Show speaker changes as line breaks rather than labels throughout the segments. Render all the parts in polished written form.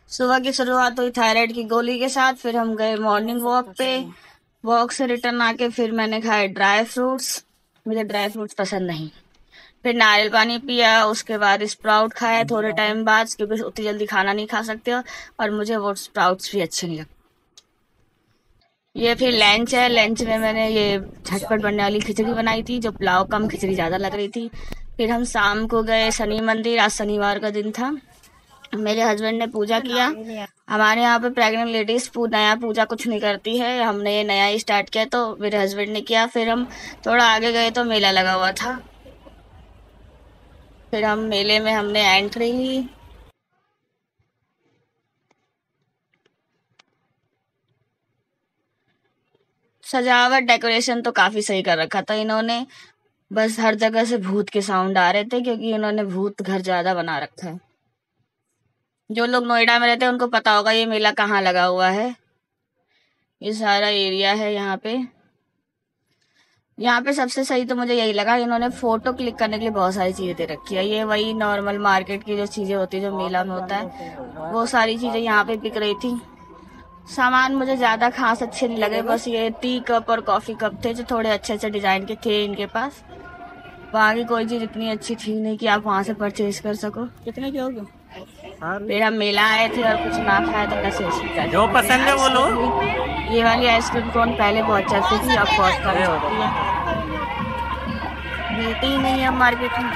सुबह की शुरुआत हुई थायराइड की गोली के साथ। फिर हम गए मॉर्निंग वॉक पे। वॉक से रिटर्न आके फिर मैंने खाए ड्राई फ्रूट्स। मुझे ड्राई फ्रूट्स पसंद नहीं। फिर नारियल पानी पिया, उसके बाद स्प्राउट खाया थोड़े टाइम बाद, क्योंकि उतनी जल्दी खाना नहीं खा सकते हो और मुझे वो स्प्राउट्स भी अच्छे नहीं लगते। ये फिर लंच है। लंच में मैंने ये झटपट बनने वाली खिचड़ी बनाई थी, जो पुलाव कम खिचड़ी ज़्यादा लग रही थी। फिर हम शाम को गए शनि मंदिर, आज शनिवार का दिन था। मेरे हस्बैंड ने पूजा किया। हमारे यहाँ पे प्रेग्नेंट लेडीज नया पूजा कुछ नहीं करती है, हमने ये नया ही स्टार्ट किया तो मेरे हस्बैंड ने किया। फिर हम थोड़ा आगे गए तो मेला लगा हुआ था। फिर हम मेले में हमने एंट्री ली। सजावट डेकोरेशन तो काफी सही कर रखा था इन्होंने। बस हर जगह से भूत के साउंड आ रहे थे, क्योंकि इन्होंने भूत घर ज्यादा बना रखा है। जो लोग नोएडा में रहते हैं उनको पता होगा ये मेला कहाँ लगा हुआ है। ये सारा एरिया है यहाँ पे। यहाँ पे सबसे सही तो मुझे यही लगा, इन्होंने फोटो क्लिक करने के लिए बहुत सारी चीजें दे रखी है। ये वही नॉर्मल मार्केट की जो चीजें होती है जो मेला में होता है, वो सारी चीजें यहाँ पे बिक रही थी। सामान मुझे ज्यादा खास अच्छे नहीं लगे, बस ये टी कप और कॉफी कप थे जो थोड़े अच्छे अच्छे डिजाइन के थे इनके पास। बाकी कोई चीज इतनी अच्छी थी नहीं कि आप वहां से परचेज कर सको। कितने की होगी? फिर हम मेला आए थे और कुछ ना खाए तो कैसे हो सकता है।
जो पसंद है वो लो।
ये वाली आइसक्रीम कोन पहले बहुत चलती थी, अब बहुत कम चलती है, मिलती ही नहीं है मार्केट में।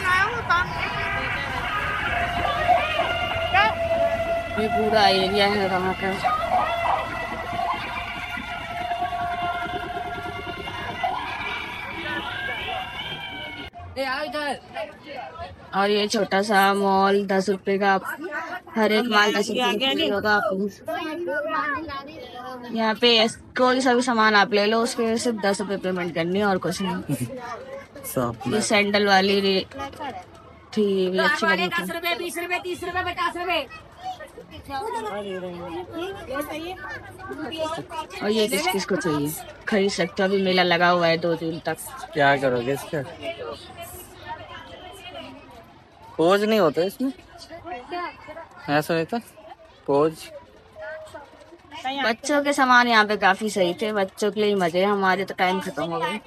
ये पूरा एरिया है वहाँ का। और ये छोटा सा मॉल 10 रुपए का, हर एक माल 10 रुपए होगा। यहाँ पे कोई सा भी सामान आप ले लो, उसके सिर्फ 10 रुपए पेमेंट करनी है और कुछ नहीं। ये सैंडल वाली थी, ये भी अच्छी लगी थी।
10 रुपए 20 रुपए 30 रुपए 50 रुपए।
और ये किस किस को चाहिए खरीद सकते हो, अभी मेला लगा हुआ है 2 दिन तक।
क्या करोगे इसका? पोज नहीं होता इसमें, ऐसा नहीं था पोज।
बच्चों के सामान यहाँ पे काफी सही थे, बच्चों के लिए मजे। हमारे तो टाइम खत्म हो गए।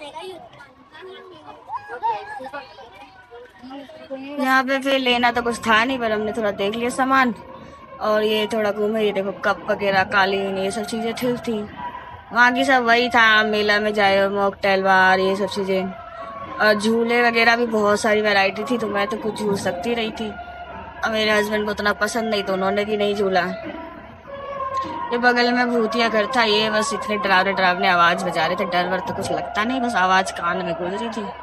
यहाँ पे फिर लेना तो कुछ था नहीं, पर हमने थोड़ा देख लिया सामान और ये थोड़ा घूमे। ये देखो कप वगैरह, कालीन, ये सब चीजें ठीक थी। वहाँ की सब वही था, मेला में जाए मॉकटेल बार, ये सब चीजें। और झूले वगैरह भी बहुत सारी वैरायटी थी, तो मैं तो कुछ झूल सकती रही थी। और मेरे हस्बैंड को उतना पसंद नहीं तो उन्होंने भी नहीं झूला। ये बगल में भूतिया घर था, ये बस इतने डरावने डरावने आवाज बजा रहे थे। डर वर तो कुछ लगता नहीं, बस आवाज कान में गूंज रही थी।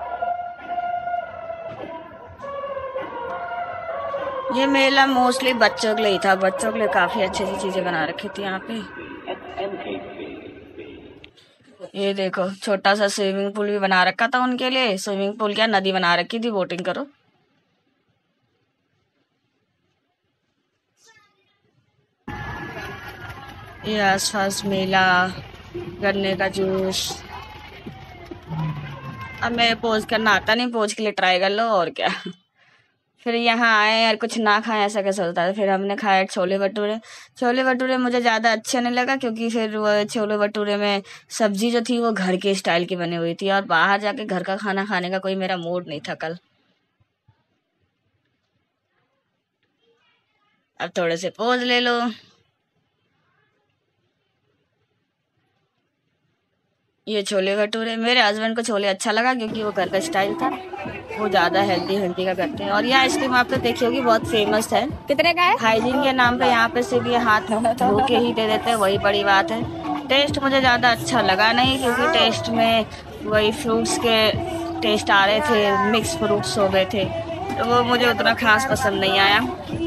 ये मेला मोस्टली बच्चों के लिए था, बच्चों के लिए काफी अच्छी अच्छी चीजें बना रखी थी यहाँ पे। ये देखो छोटा सा स्विमिंग पूल भी बना रखा था उनके लिए। स्विमिंग पूल क्या, नदी बना रखी थी, बोटिंग करो। ये आसपास मेला, गन्ने का जूस। अब मेरे पोज करना आता नहीं, पोज के लिए ट्राई कर लो और क्या। फिर यहाँ आए यार, कुछ ना खाए ऐसा कैसे होता है। फिर हमने खाया छोले भटूरे। छोले भटूरे मुझे ज़्यादा अच्छे नहीं लगा, क्योंकि फिर वो छोले भटूरे में सब्जी जो थी वो घर के स्टाइल की बनी हुई थी, और बाहर जाके घर का खाना खाने का कोई मेरा मूड नहीं था कल। अब थोड़े से पोज ले लो। ये छोले भटूरे, मेरे हस्बैंड को छोले अच्छा लगा क्योंकि वो घर का स्टाइल था, वो ज़्यादा हेल्दी हेल्दी का करते हैं। और ये आइसक्रीम आप तो देखी होगी, बहुत फेमस है।
कितने का है?
हाइजीन के नाम पे यहाँ पे सिर्फ ये हाथ धो के ही दे देते हैं, वही बड़ी बात है। टेस्ट मुझे ज़्यादा अच्छा लगा नहीं, क्योंकि टेस्ट में वही फ्रूट्स के टेस्ट आ रहे थे, मिक्स फ्रूट्स हो गए थे, तो वो मुझे उतना खास पसंद नहीं आया।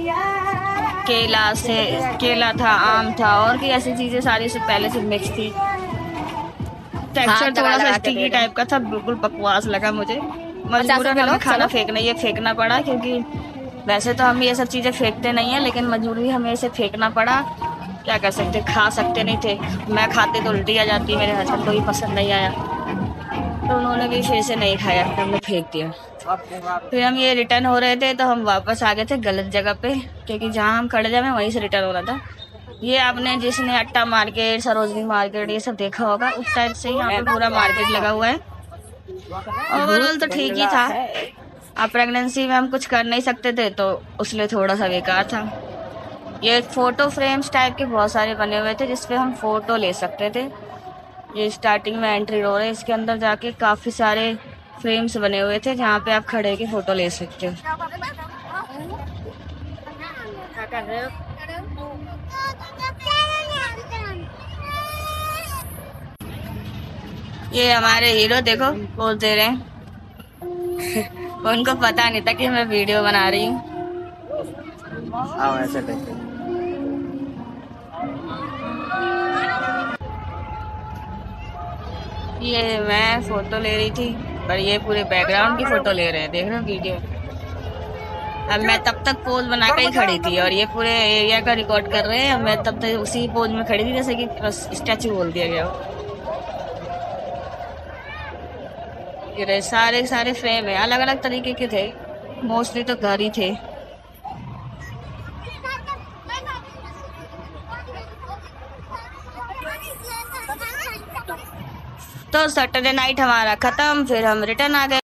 केला था, आम था, और भी ऐसी चीज़ें सारी से पहले से मिक्स थी। टेक्सचर थोड़ा सा स्टिकी टाइप का था, बिल्कुल बकवास लगा मुझे। मजबूरन हमें खाना फेंकना, ये फेंकना पड़ा, क्योंकि वैसे तो हम ये सब चीज़ें फेंकते नहीं हैं, लेकिन मजबूरी हमें इसे फेंकना पड़ा। क्या कर सकते, खा सकते नहीं थे। मैं खाते तो उल्टी आ जाती, मेरे हस्बैंड को भी पसंद नहीं आया। तो उन्होंने भी फिर से नहीं खाया, हमने फेंक दिया। फिर हम ये रिटर्न हो रहे थे तो हम वापस आ गए थे गलत जगह पे, क्योंकि जहाँ हम खड़े थे हमें वहीं से रिटर्न हो रहा था। ये आपने जिसने अट्टा मार्केट, सरोजनी मार्केट ये सब देखा होगा, उस टाइप से यहाँ पे पूरा मार्केट लगा हुआ है। ओवरऑल तो ठीक ही था। अब प्रेगनेंसी में हम कुछ कर नहीं सकते थे तो उसलिए थोड़ा सा बेकार था। ये फोटो फ्रेम्स टाइप के बहुत सारे बने हुए थे जिसपे हम फोटो ले सकते थे। ये स्टार्टिंग में एंट्री रोड है, इसके अंदर जाके काफी सारे फ्रेम्स बने हुए थे जहाँ पे आप खड़े के फोटो ले सकते हो। ये हमारे हीरो देखो पोज दे रहे हैं। उनको पता नहीं था कि मैं वीडियो बना रही हूँ।
ऐसे देखो।
ये मैं फोटो ले रही थी पर ये पूरे बैकग्राउंड की फोटो ले रहे हैं, देख रहे हो वीडियो। अब मैं तब तक पोज बना के ही खड़ी थी और ये पूरे एरिया का रिकॉर्ड कर रहे हैं। अब मैं तब तक उसी पोज में खड़ी थी जैसे कि बस स्टैचू बोल दिया गया हो। ये सारे सारे फ्रेम है, अलग अलग तरीके के थे, मोस्टली तो घर ही थे। तो सैटरडे नाइट हमारा खत्म, फिर हम रिटर्न आ गए।